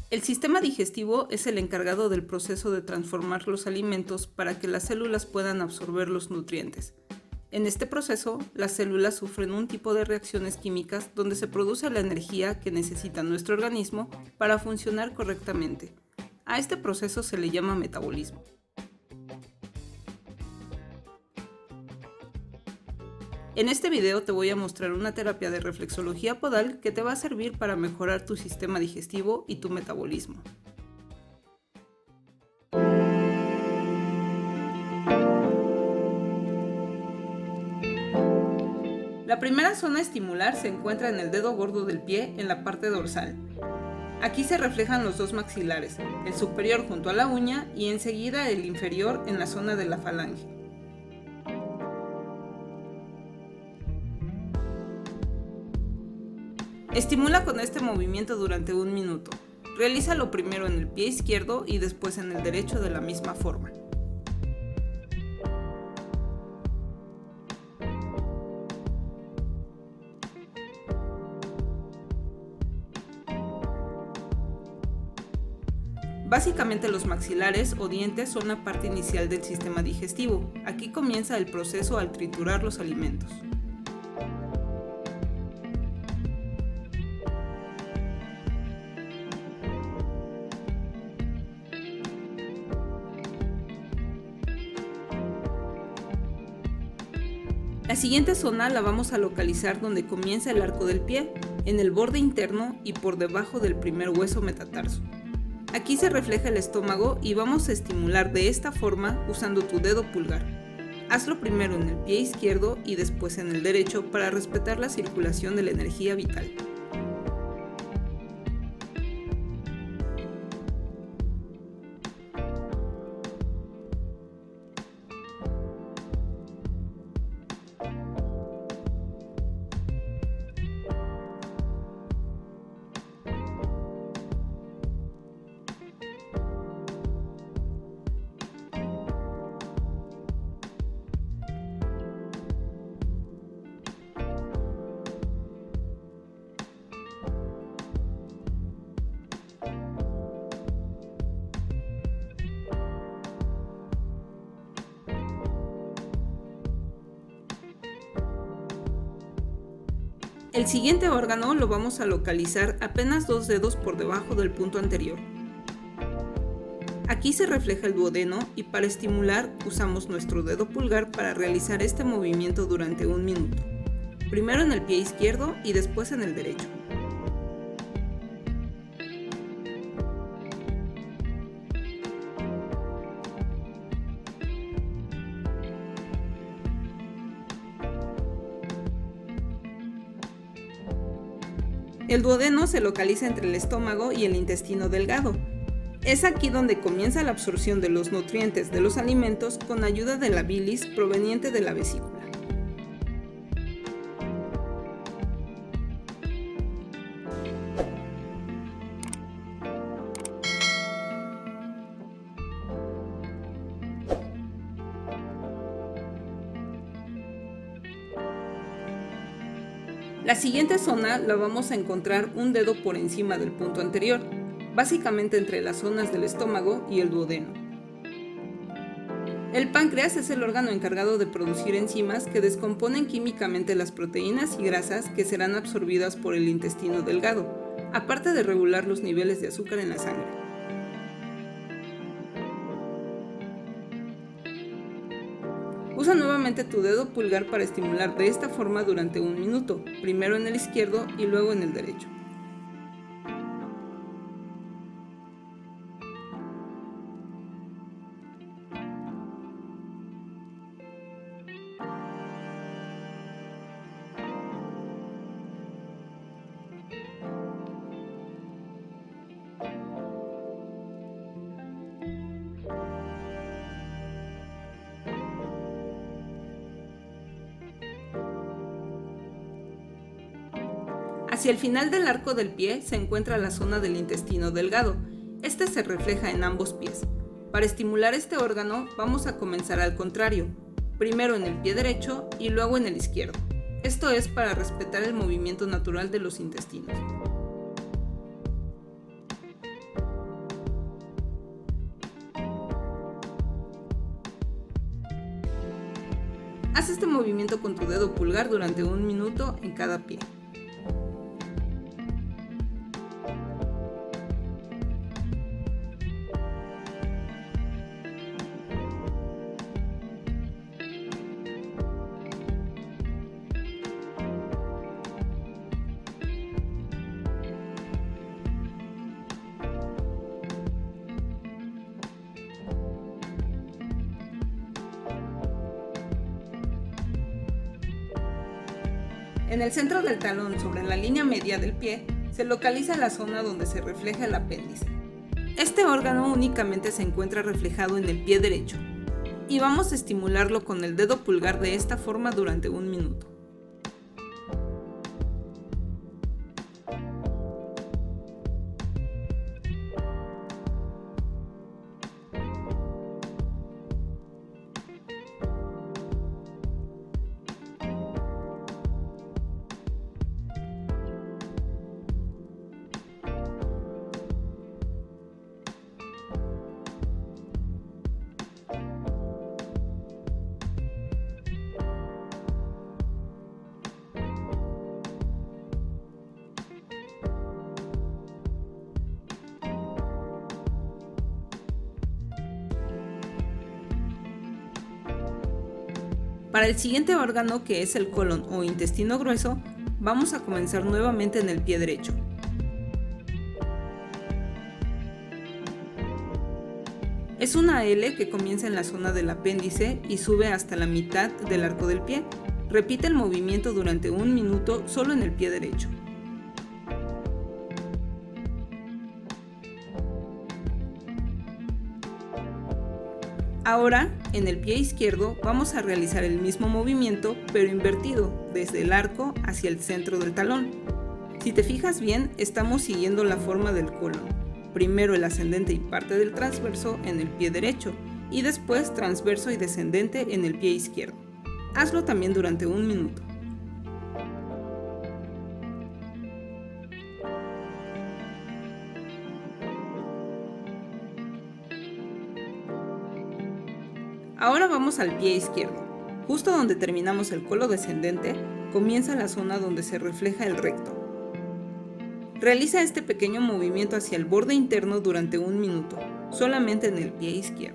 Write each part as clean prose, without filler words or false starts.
El sistema digestivo es el encargado del proceso de transformar los alimentos para que las células puedan absorber los nutrientes. En este proceso, las células sufren un tipo de reacciones químicas donde se produce la energía que necesita nuestro organismo para funcionar correctamente. A este proceso se le llama metabolismo. En este video te voy a mostrar una terapia de reflexología podal que te va a servir para mejorar tu sistema digestivo y tu metabolismo. La primera zona a estimular se encuentra en el dedo gordo del pie, en la parte dorsal. Aquí se reflejan los dos maxilares, el superior junto a la uña y enseguida el inferior en la zona de la falange. Estimula con este movimiento durante 1 minuto. Realízalo primero en el pie izquierdo y después en el derecho de la misma forma. Básicamente los maxilares o dientes son la parte inicial del sistema digestivo. Aquí comienza el proceso al triturar los alimentos. La siguiente zona la vamos a localizar donde comienza el arco del pie, en el borde interno y por debajo del primer hueso metatarso. Aquí se refleja el estómago y vamos a estimular de esta forma usando tu dedo pulgar. Hazlo primero en el pie izquierdo y después en el derecho para respetar la circulación de la energía vital. El siguiente órgano lo vamos a localizar apenas 2 dedos por debajo del punto anterior. Aquí se refleja el duodeno y para estimular usamos nuestro dedo pulgar para realizar este movimiento durante 1 minuto. Primero en el pie izquierdo y después en el derecho. El duodeno se localiza entre el estómago y el intestino delgado. Es aquí donde comienza la absorción de los nutrientes de los alimentos con ayuda de la bilis proveniente de la vesícula. La siguiente zona la vamos a encontrar un dedo por encima del punto anterior, básicamente entre las zonas del estómago y el duodeno. El páncreas es el órgano encargado de producir enzimas que descomponen químicamente las proteínas y grasas que serán absorbidas por el intestino delgado, aparte de regular los niveles de azúcar en la sangre. Usa nuevamente tu dedo pulgar para estimular de esta forma durante 1 minuto, primero en el izquierdo y luego en el derecho. Hacia el final del arco del pie se encuentra la zona del intestino delgado. Este se refleja en ambos pies. Para estimular este órgano vamos a comenzar al contrario, primero en el pie derecho y luego en el izquierdo. Esto es para respetar el movimiento natural de los intestinos. Haz este movimiento con tu dedo pulgar durante 1 minuto en cada pie. En el centro del talón, sobre la línea media del pie, se localiza la zona donde se refleja el apéndice. Este órgano únicamente se encuentra reflejado en el pie derecho, y vamos a estimularlo con el dedo pulgar de esta forma durante 1 minuto. Para el siguiente órgano, que es el colon o intestino grueso, vamos a comenzar nuevamente en el pie derecho. Es una L que comienza en la zona del apéndice y sube hasta la mitad del arco del pie. Repite el movimiento durante 1 minuto solo en el pie derecho. Ahora, en el pie izquierdo vamos a realizar el mismo movimiento, pero invertido, desde el arco hacia el centro del talón. Si te fijas bien, estamos siguiendo la forma del colon. Primero el ascendente y parte del transverso en el pie derecho, y después transverso y descendente en el pie izquierdo. Hazlo también durante 1 minuto. Ahora vamos al pie izquierdo. Justo donde terminamos el codo descendente, comienza la zona donde se refleja el recto. Realiza este pequeño movimiento hacia el borde interno durante 1 minuto, solamente en el pie izquierdo.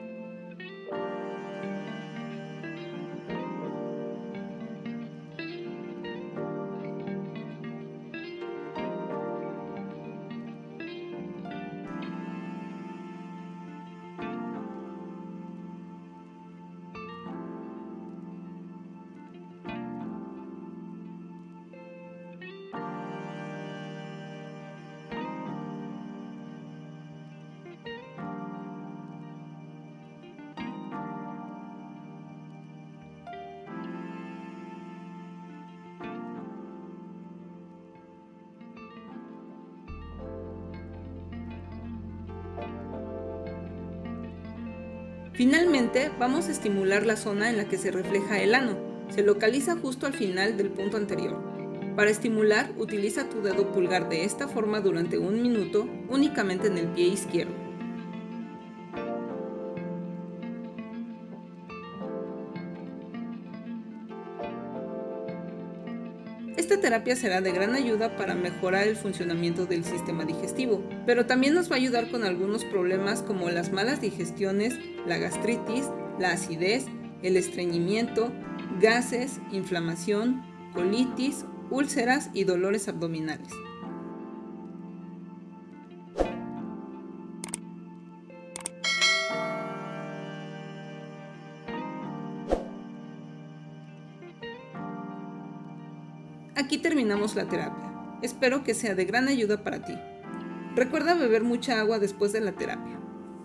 Finalmente, vamos a estimular la zona en la que se refleja el ano. Se localiza justo al final del punto anterior. Para estimular, utiliza tu dedo pulgar de esta forma durante 1 minuto, únicamente en el pie izquierdo. Esta terapia será de gran ayuda para mejorar el funcionamiento del sistema digestivo, pero también nos va a ayudar con algunos problemas como las malas digestiones, la gastritis, la acidez, el estreñimiento, gases, inflamación, colitis, úlceras y dolores abdominales. Aquí terminamos la terapia. Espero que sea de gran ayuda para ti. Recuerda beber mucha agua después de la terapia.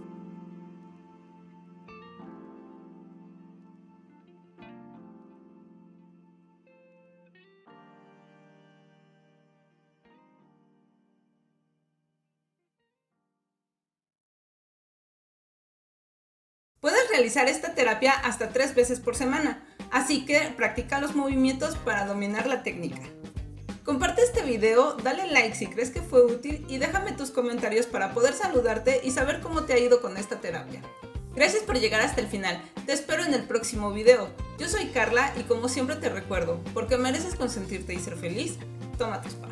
Puedes realizar esta terapia hasta 3 veces por semana, así que practica los movimientos para dominar la técnica. Comparte este video, dale like si crees que fue útil y déjame tus comentarios para poder saludarte y saber cómo te ha ido con esta terapia. Gracias por llegar hasta el final, te espero en el próximo video. Yo soy Carla y como siempre te recuerdo, porque mereces consentirte y ser feliz, toma tu spa.